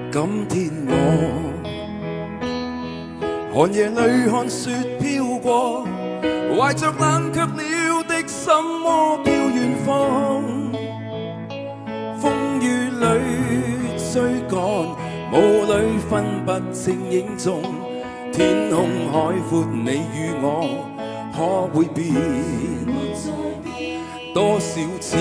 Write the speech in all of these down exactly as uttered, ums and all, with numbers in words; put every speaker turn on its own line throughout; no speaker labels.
今天我寒夜里看雪飘过，怀着冷却了的心窝飘远方。风雨里追赶，雾里分不清影踪。天空海阔，你与我可會變？多少次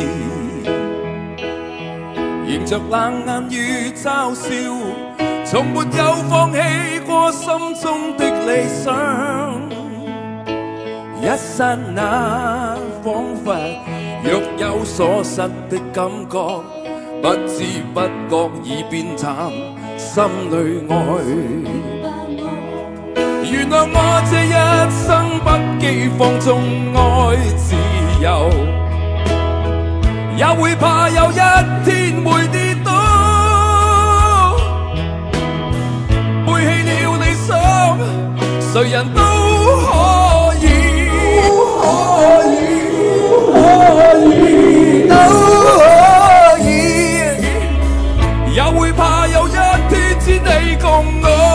迎着冷眼與嘲笑，從沒有放棄過心中的理想。一剎那彷彿若有所失的感覺，不知不覺已變淡，心裏愛。原來我這一生不羈放縱愛自由，也會怕有一天會跌倒，背棄了理想，誰人都可以，可以，可以，都可以，也會怕有一天只你共我。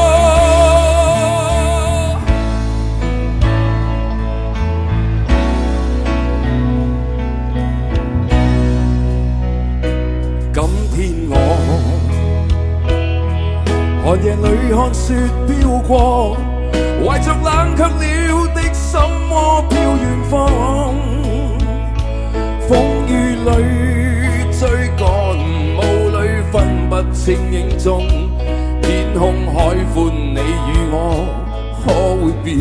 寒夜里看雪飄過，懷着冷卻了的心窩飄遠方。風雨裏追趕，霧裏分不清影蹤。天空海闊，你與我可會變？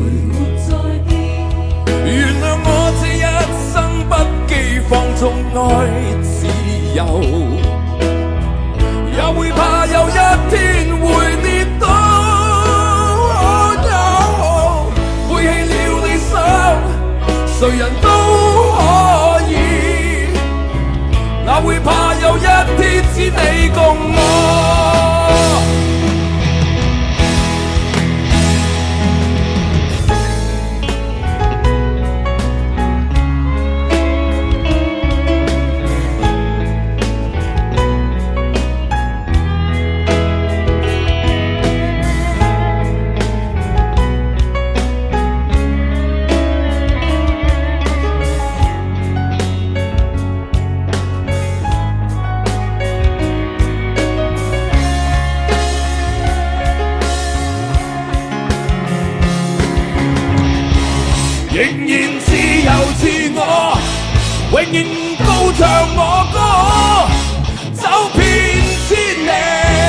原諒我這一生不羈放縱愛自由，也會怕有一天會跌倒，哦no，背棄了理想，誰人都可以，哪會怕有一天只你共我。仍然自由自我，永遠高唱我歌，走遍千里。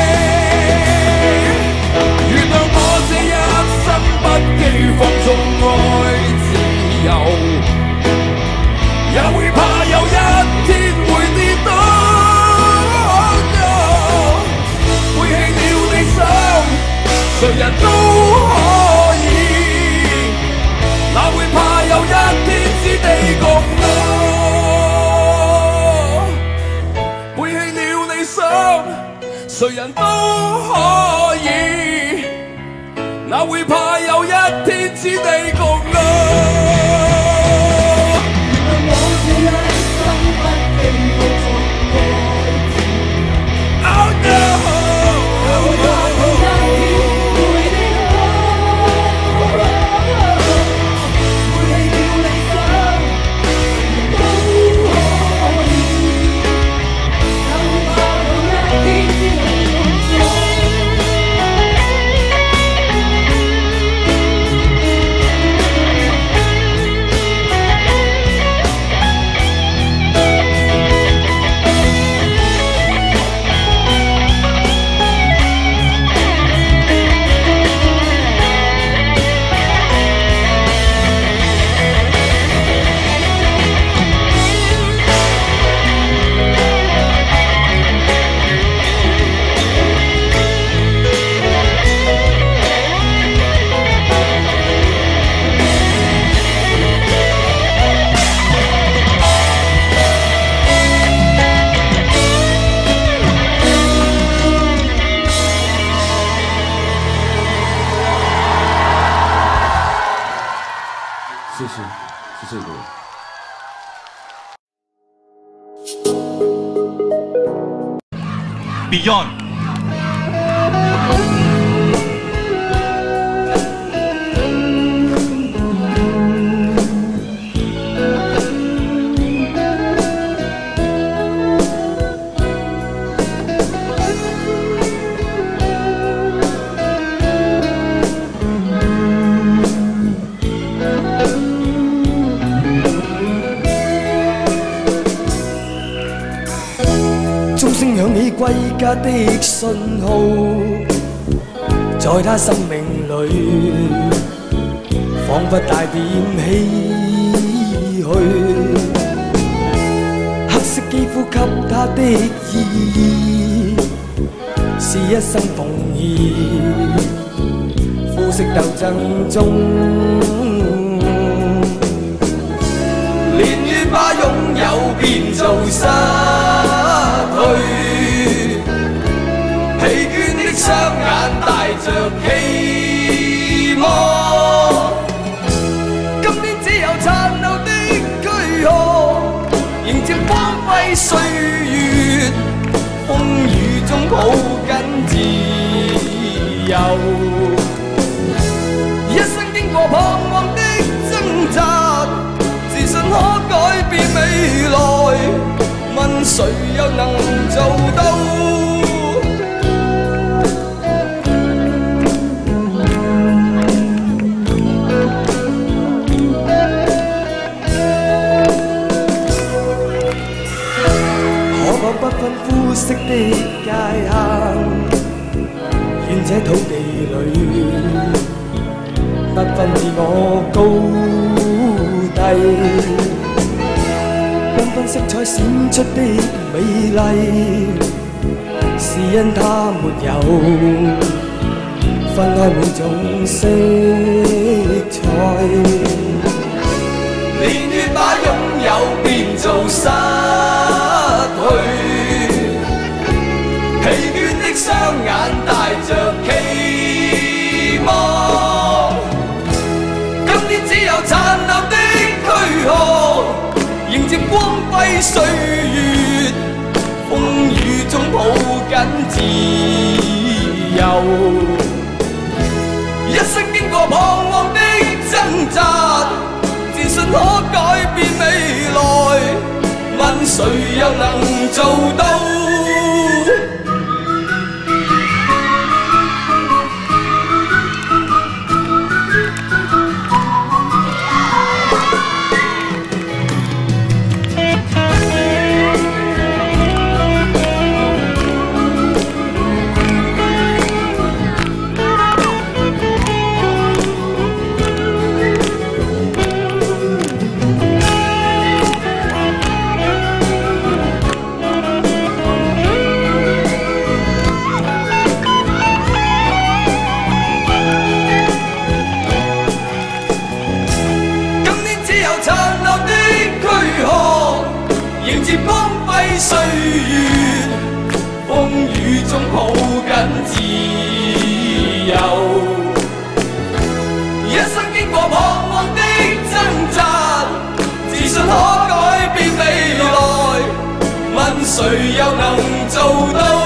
原諒我這一生不羈放縱愛自由，也會怕有一天會跌倒，哦no，背棄了理想，誰人都可以。哪會怕有一天只你共我？背棄了理想，誰人都可以。哪會怕有一天只你共我？原諒我這一生不羈放縱愛自由。Oh no！谢谢，谢谢各位。
Beyond 鐘聲響起歸家的信號，在他生命裏，彷彿帶點唏噓。黑色肌膚給他的意義，是一生奉獻，膚色鬥爭中，年月把擁有變做失去。疲倦的雙眼帶着期望，今天只有殘留的軀殼，迎接光輝歲月，風雨中抱緊自由。一生經過彷徨的掙扎，自信可改變未來，問誰又能做到？不分膚色的界限，願這土地裏不分你我高低，繽紛色彩閃出的美麗，是因它沒有分開每種色彩。年月把擁有變做失去。疲倦的雙眼帶着期望，今天只有殘留的軀殼，迎接光輝歲月，風雨中抱緊自由。一生經過彷徨的掙扎，自信可改變未來，問誰又能做到？迎接光輝歲月，風雨中抱緊自由。一生經過彷徨的掙扎，自信可改變未來，問誰又能做到？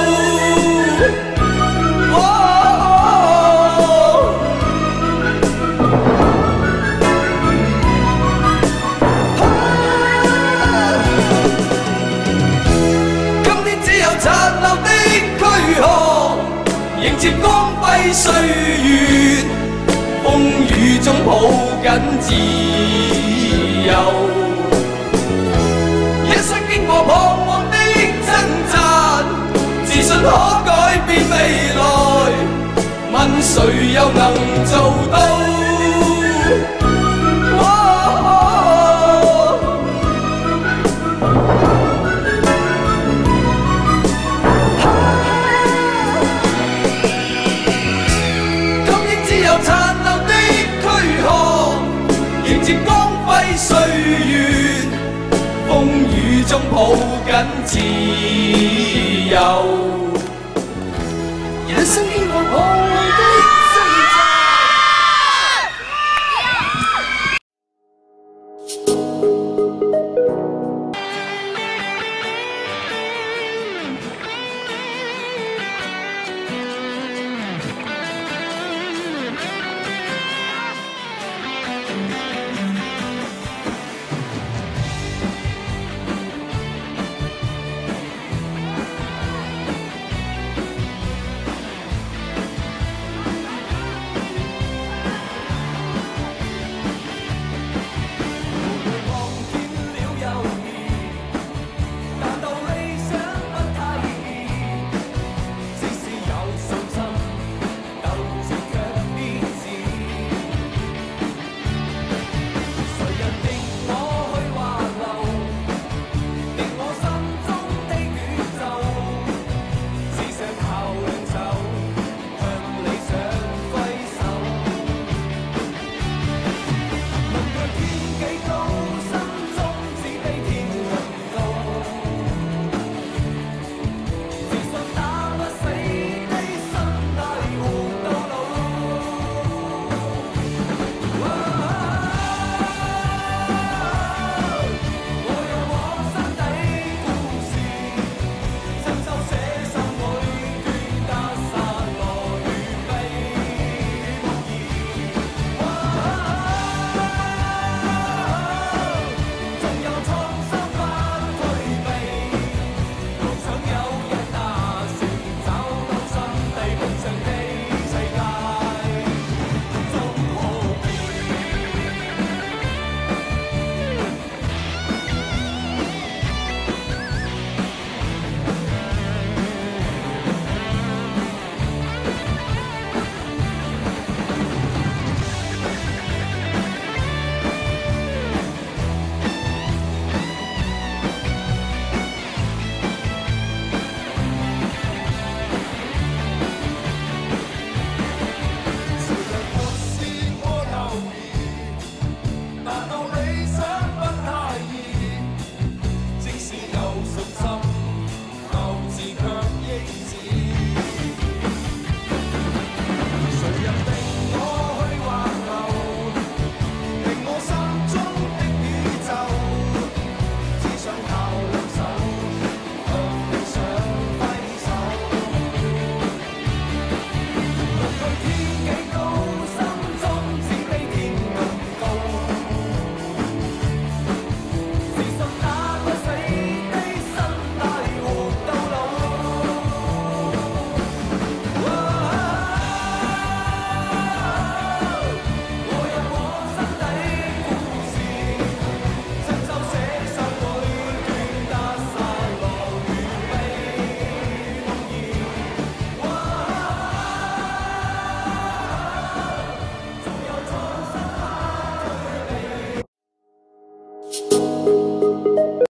迎接光輝歲月，風雨中抱緊自由。一生經過彷徨的掙扎，自信可改變未來，問誰又能做到？迎接光輝歲月，風雨中抱緊自由。